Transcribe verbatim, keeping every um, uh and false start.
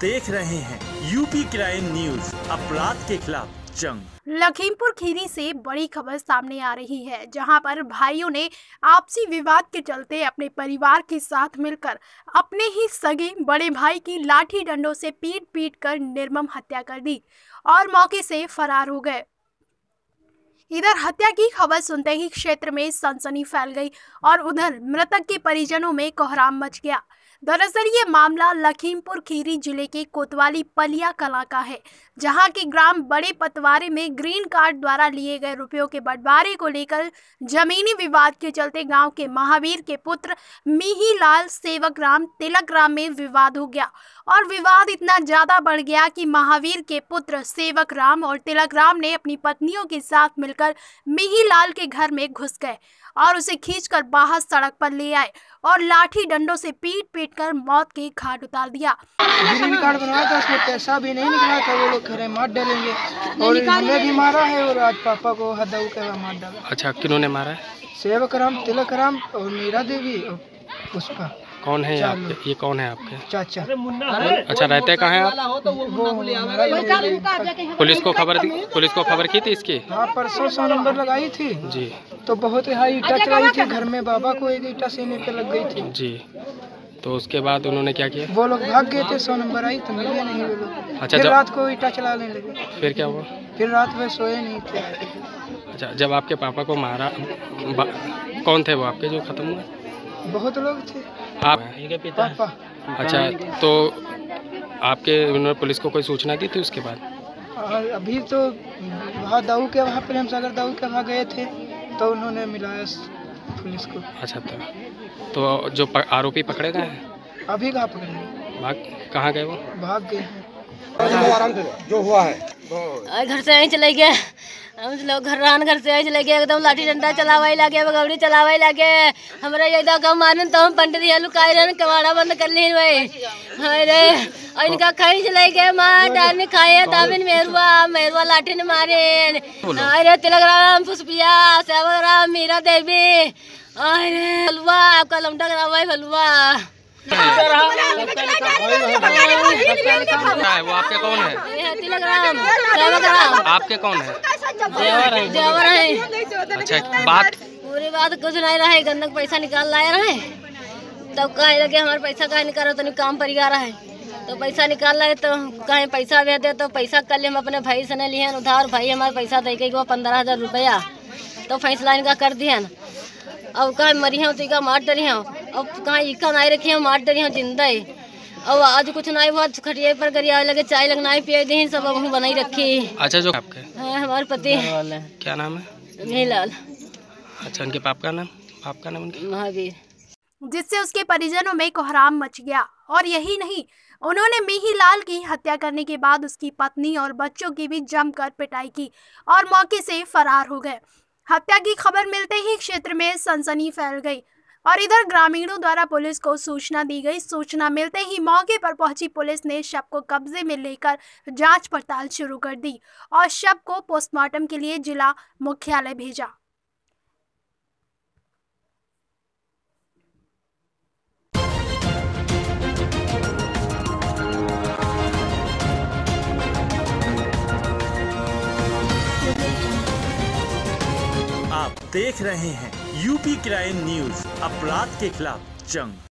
देख रहे हैं यूपी क्राइम न्यूज, अपराध के खिलाफ जंग। लखीमपुर खीरी से बड़ी खबर सामने आ रही है, जहां पर भाइयों ने आपसी विवाद के चलते अपने परिवार के साथ मिलकर अपने ही सगे बड़े भाई की लाठी डंडों से पीट पीट कर निर्मम हत्या कर दी और मौके से फरार हो गए। इधर हत्या की खबर सुनते ही क्षेत्र में सनसनी फैल गई और उधर मृतक के परिजनों में कोहराम मच गया। दरअसल ये मामला लखीमपुर खीरी जिले के कोतवाली पलिया कला का है, जहां के ग्राम बड़े पतवारे में ग्रीन कार्ड द्वारा लिए गए रुपयों के बंटवारे को लेकर जमीनी विवाद के चलते गांव के महावीर के पुत्र मिहीलाल सेवक राम तिलक राम में विवाद हो गया और विवाद इतना ज्यादा बढ़ गया कि महावीर के पुत्र सेवक राम और तिलक राम ने अपनी पत्नियों के साथ मिलकर मिहीलाल के घर में घुस गए और उसे खींचकर बाहर सड़क पर ले आए और लाठी डंडों से पीट पीट कर मौत के घाट उतार दिया। ग्रीन कार्ड बनवाया था, उसमें पैसा भी नहीं निकला था। वो लोग खरे मार डालेंगे और हमने भी मारा है और आज पापा को हदाऊ के मार डाला। अच्छा, किन्होंने मारा है? सेवक राम, तिलक राम और मीरा देवी और पुष्पा। कौन है आपके? ये कौन है आपके चाचा? अच्छा, रहते कहाँ हैं आप? पुलिस को खबर दी? पुलिस को खबर की थी इसकी? हाँ, परसों सौ नंबर लगाई थी जी। तो बहुत हाई ईटा चलाई थी घर में, बाबा को एक ईटा सीने पे लग गई थी जी। तो उसके बाद उन्होंने क्या किया? वो लोग भाग गए थे, सौ नंबर आई तो मिले नहीं वो लोग। अच्छा, फिर जब रात को ईटा चलाने लगे। फिर क्या हुआ? फिर रात में सोए नहीं थे। अच्छा, जब आपके पापा को मारा, कौन थे वो आपके जो खत्म हुए? बहुत लोग थे। आप? पापा। अच्छा, तो आपके उन्होंने पुलिस को कोई सूचना दी थी उसके बाद? और अभी तो वहाँ दाऊ के वहाँ प्रेम सागर दाऊ के वहाँ गए थे तो उन्होंने मिलाया पुलिस को। अच्छा, था तो जो प, आरोपी पकड़े गए हैं? अभी कहाँ पकड़े? भाग कहाँ गए वो? भाग गए हैं। जो हुआ है घर से यहीं चले गए, हम लोग घर रान घर से चले गए, एकदम लाठी डंडा चलावे लगे, बगौड़ी चलावे लगे। हमारा एकदम कम मानन तो हम पंडित यहाँ लुकाए रहे, कबाड़ा बंद कर ली भाई। अरे और इनका खाई चले गए, मार डाल में खाए दाबिन मेहरुआ मेहरुआ लाठी ने मारे। अरे तिलक राम, पुष्पिया, सेवक राम, मीरा देवी, अरे हलवा आपका लमटा करा हलवा। वो आपके कौन है? तिलक राम, सेवक राम। आपके कौन है? जेवर जेवर है। अच्छा, बात पूरी बात कुछ नहीं रहा है, गंदक पैसा निकाल लाए रहे तब कहे लगे हमारे पैसा कहे निकालो तो काम परिवार है तो पैसा निकाल लाए तो कहे पैसा भी दे तो पैसा कल हम अपने भाई से नहीं लिए उधार। भाई हमारे पैसा दे के पंद्रह हजार रुपया तो फैसला इनका कर दिया। अब कहे मरी हूँ तो मार डरी हूँ, अब कहाँ इका नहीं रखी हूँ, मार डरी हूँ जिंदा है। अब आज कुछ नहीं हुआ, खटिया पर गरिया लगे, चाय लगना ही पिए दी, सब अब बनाई रखी। अच्छा, जो आपके है हमारे पति क्या नाम है? मिहीलाल। अच्छा, उनके पाप का नाम? पाप का नाम उनके? महावीर। जिससे उसके परिजनों में कोहराम मच गया और यही नहीं, उन्होंने मिहीलाल की हत्या करने के बाद उसकी पत्नी और बच्चों की भी जमकर पिटाई की और मौके से फरार हो गए। हत्या की खबर मिलते ही क्षेत्र में सनसनी फैल गई और इधर ग्रामीणों द्वारा पुलिस को सूचना दी गई। सूचना मिलते ही मौके पर पहुंची पुलिस ने शव को कब्जे में लेकर जांच पड़ताल शुरू कर दी और शव को पोस्टमार्टम के लिए जिला मुख्यालय भेजा। आप देख रहे हैं यूपी क्राइम न्यूज, अपराध के खिलाफ जंग।